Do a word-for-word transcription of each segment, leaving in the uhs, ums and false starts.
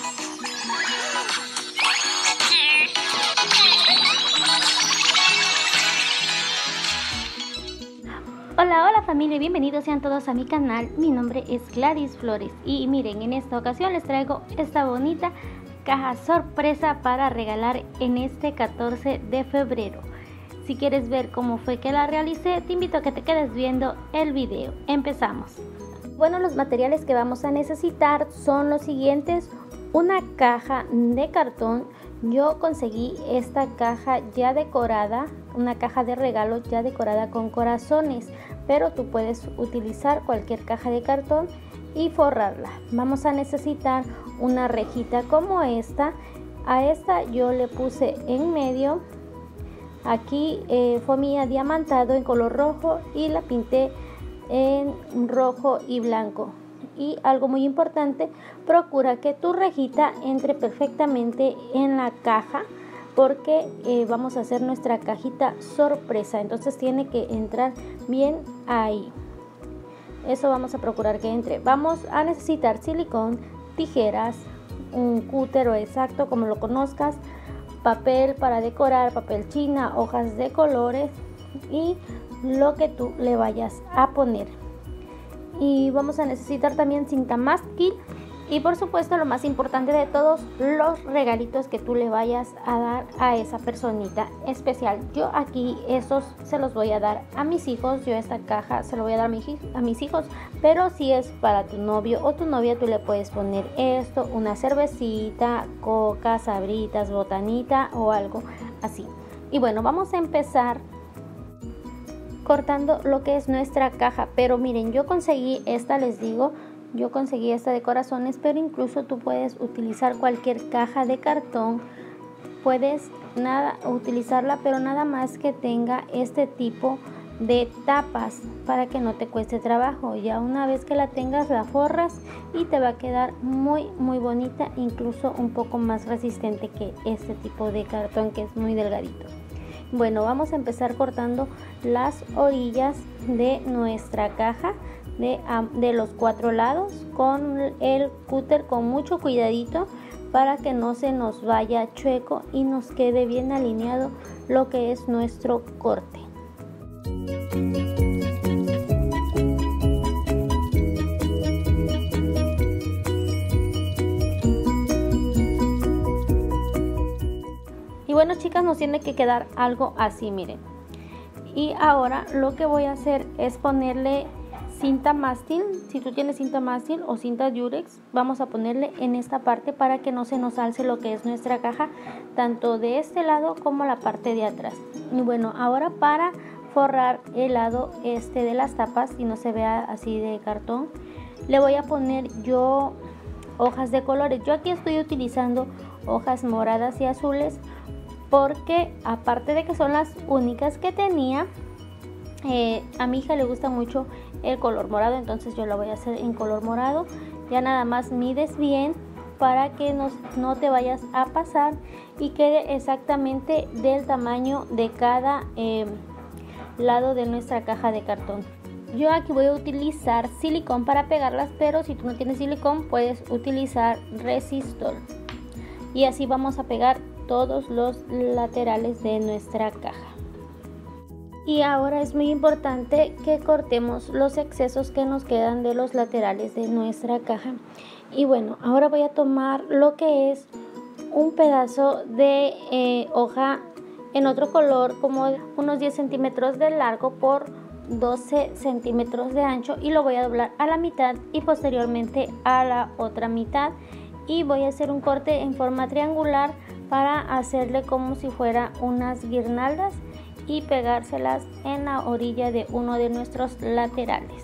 Hola, hola familia, bienvenidos sean todos a mi canal. Mi nombre es Gladys Flores y miren, en esta ocasión les traigo esta bonita caja sorpresa para regalar en este catorce de febrero. Si quieres ver cómo fue que la realicé, te invito a que te quedes viendo el video. Empezamos. Bueno, los materiales que vamos a necesitar son los siguientes: una caja de cartón. Yo conseguí esta caja ya decorada, una caja de regalo ya decorada con corazones, pero tú puedes utilizar cualquier caja de cartón y forrarla. Vamos a necesitar una rejita como esta. A esta yo le puse en medio, aquí eh, fue mi diamantado en color rojo y la pinté en rojo y blanco. Y algo muy importante, procura que tu rejita entre perfectamente en la caja, porque eh, vamos a hacer nuestra cajita sorpresa, entonces tiene que entrar bien ahí. Eso vamos a procurar que entre. Vamos a necesitar silicón, tijeras, un cúter exacto como lo conozcas, papel para decorar, papel china, hojas de colores y lo que tú le vayas a poner. Y vamos a necesitar también cinta masking y por supuesto lo más importante de todos, los regalitos que tú le vayas a dar a esa personita especial. Yo aquí esos se los voy a dar a mis hijos, yo esta caja se lo voy a dar a mis, a mis hijos, pero si es para tu novio o tu novia, tú le puedes poner esto, una cervecita, coca, sabritas, botanita o algo así. Y bueno, vamos a empezar cortando lo que es nuestra caja, pero miren, yo conseguí esta, les digo, yo conseguí esta de corazones, pero incluso tú puedes utilizar cualquier caja de cartón, puedes nada utilizarla, pero nada más que tenga este tipo de tapas para que no te cueste trabajo. Ya una vez que la tengas, la forras y te va a quedar muy muy bonita, incluso un poco más resistente que este tipo de cartón que es muy delgadito. Bueno, vamos a empezar cortando las orillas de nuestra caja de, de los cuatro lados con el cúter, con mucho cuidadito para que no se nos vaya chueco y nos quede bien alineado lo que es nuestro corte. Y bueno, chicas, nos tiene que quedar algo así, miren. Y ahora lo que voy a hacer es ponerle cinta mástil. Si tú tienes cinta mástil o cinta Durex, vamos a ponerle en esta parte para que no se nos alce lo que es nuestra caja, tanto de este lado como la parte de atrás. Y bueno, ahora para forrar el lado este de las tapas y no se vea así de cartón, le voy a poner yo hojas de colores. Yo aquí estoy utilizando hojas moradas y azules, porque aparte de que son las únicas que tenía, eh, a mi hija le gusta mucho el color morado, entonces yo lo voy a hacer en color morado. Ya nada más mides bien para que nos, no te vayas a pasar y quede exactamente del tamaño de cada eh, lado de nuestra caja de cartón. Yo aquí voy a utilizar silicón para pegarlas, pero si tú no tienes silicón puedes utilizar resistor. Y así vamos a pegar todos los laterales de nuestra caja. Y ahora es muy importante que cortemos los excesos que nos quedan de los laterales de nuestra caja. Y bueno, ahora voy a tomar lo que es un pedazo de eh, hoja en otro color, como unos diez centímetros de largo por doce centímetros de ancho, y lo voy a doblar a la mitad y posteriormente a la otra mitad, y voy a hacer un corte en forma triangular para hacerle como si fuera unas guirnaldas y pegárselas en la orilla de uno de nuestros laterales.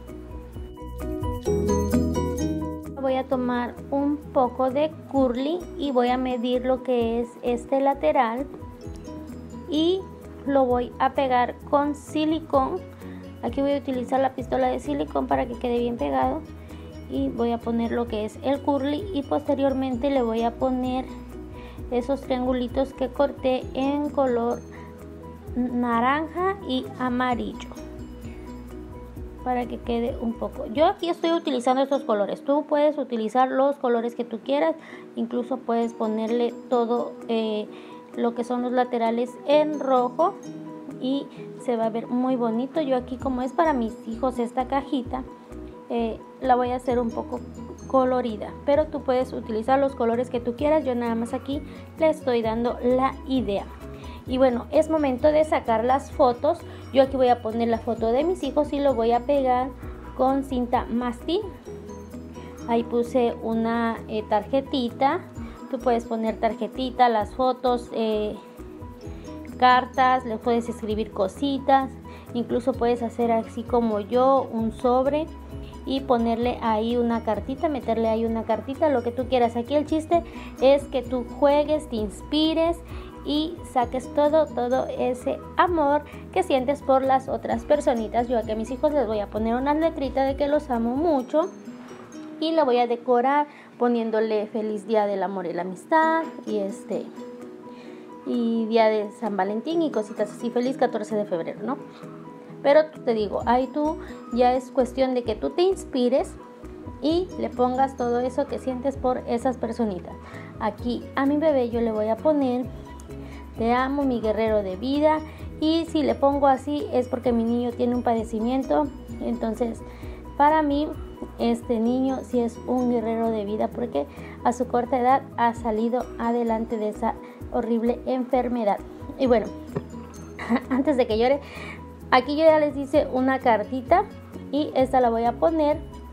Voy a tomar un poco de curly y voy a medir lo que es este lateral y lo voy a pegar con silicón. Aquí voy a utilizar la pistola de silicón para que quede bien pegado, y voy a poner lo que es el curly y posteriormente le voy a poner esos triangulitos que corté en color naranja y amarillo. para que quede un poco. Yo aquí estoy utilizando estos colores. Tú puedes utilizar los colores que tú quieras. Incluso puedes ponerle todo eh, lo que son los laterales en rojo y se va a ver muy bonito. Yo aquí, como es para mis hijos esta cajita, eh, la voy a hacer un poco colorida, pero tú puedes utilizar los colores que tú quieras. Yo nada más aquí le estoy dando la idea. Y bueno, es momento de sacar las fotos. Yo aquí voy a poner la foto de mis hijos y lo voy a pegar con cinta mastic. Ahí puse una eh, tarjetita. Tú puedes poner tarjetita, las fotos, eh, cartas, le puedes escribir cositas. Incluso puedes hacer así como yo, un sobre y ponerle ahí una cartita, meterle ahí una cartita, lo que tú quieras. Aquí el chiste es que tú juegues, te inspires y saques todo, todo ese amor que sientes por las otras personitas. Yo aquí a mis hijos les voy a poner una letrita de que los amo mucho y lo voy a decorar poniéndole feliz día del amor y la amistad y este y día de San Valentín y cositas así, feliz catorce de febrero, ¿no? Pero te digo, ahí tú ya es cuestión de que tú te inspires y le pongas todo eso que sientes por esas personitas. Aquí a mi bebé yo le voy a poner: te amo, mi guerrero de vida. Y si le pongo así es porque mi niño tiene un padecimiento. Entonces, para mí, este niño sí es un guerrero de vida porque a su corta edad ha salido adelante de esa horrible enfermedad. Y bueno, antes de que llore, aquí yo ya les hice una cartita y esta la voy a poner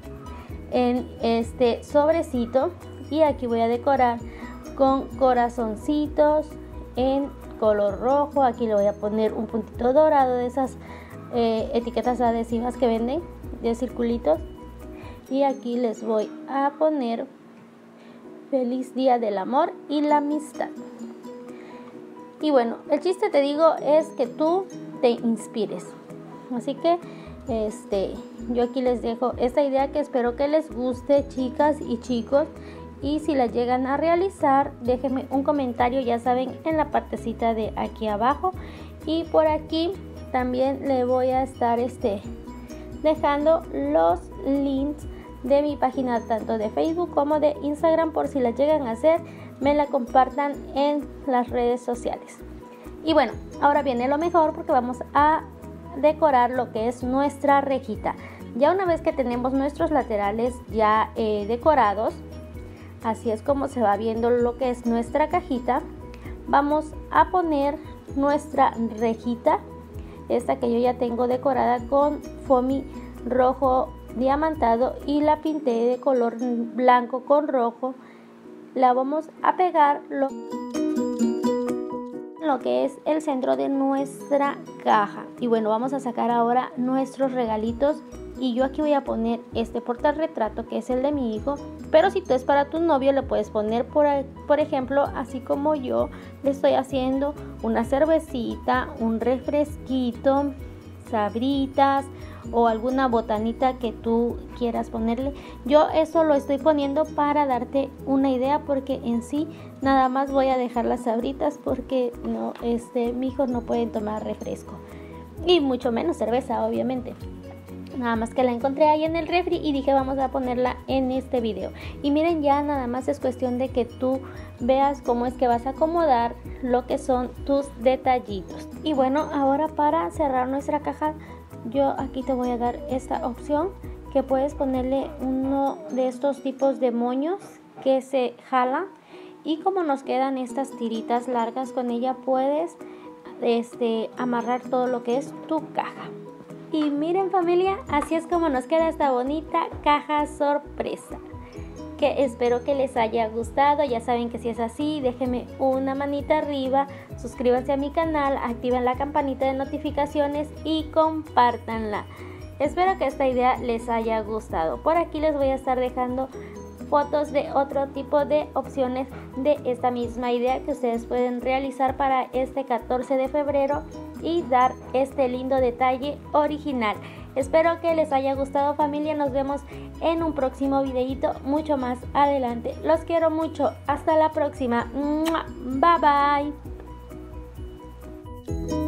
en este sobrecito. Y aquí voy a decorar con corazoncitos en color rojo. Aquí le voy a poner un puntito dorado de esas eh, etiquetas adhesivas que venden de circulitos. Y aquí les voy a poner feliz día del amor y la amistad. Y bueno, el chiste, te digo, es que tú te inspires. Así que este yo aquí les dejo esta idea que espero que les guste, chicas y chicos. Y si la llegan a realizar, déjenme un comentario, ya saben, en la partecita de aquí abajo. Y por aquí también le voy a estar este, dejando los links de mi página, tanto de Facebook como de Instagram, por si la llegan a hacer, me la compartan en las redes sociales. Y bueno, ahora viene lo mejor, porque vamos a decorar lo que es nuestra rejita. Ya una vez que tenemos nuestros laterales ya eh, decorados, así es como se va viendo lo que es nuestra cajita. Vamos a poner nuestra rejita, esta que yo ya tengo decorada con foamy rojo diamantado y la pinté de color blanco con rojo. La vamos a pegar lo, lo que es el centro de nuestra caja. Y bueno, vamos a sacar ahora nuestros regalitos. Y yo aquí voy a poner este portarretrato, que es el de mi hijo. Pero si tú es para tu novio, le puedes poner, por, por ejemplo, así como yo le estoy haciendo, una cervecita, un refresquito, sabritas o alguna botanita que tú quieras ponerle. Yo eso lo estoy poniendo para darte una idea, porque en sí nada más voy a dejar las sabritas, porque no, este, mi hijo no puede tomar refresco y mucho menos cerveza, obviamente. Nada más que la encontré ahí en el refri y dije, vamos a ponerla en este video. Y miren, ya nada más es cuestión de que tú veas cómo es que vas a acomodar lo que son tus detallitos. Y bueno, ahora para cerrar nuestra caja, yo aquí te voy a dar esta opción, que puedes ponerle uno de estos tipos de moños que se jalan. Y como nos quedan estas tiritas largas, con ella puedes este, amarrar todo lo que es tu caja. Y miren, familia, así es como nos queda esta bonita caja sorpresa, que espero que les haya gustado. Ya saben que si es así, déjenme una manita arriba, suscríbanse a mi canal, activen la campanita de notificaciones y compártanla. Espero que esta idea les haya gustado. Por aquí les voy a estar dejando fotos de otro tipo de opciones de esta misma idea que ustedes pueden realizar para este catorce de febrero y dar este lindo detalle original. Espero que les haya gustado, familia. Nos vemos en un próximo videito mucho más adelante. Los quiero mucho. Hasta la próxima. Bye bye.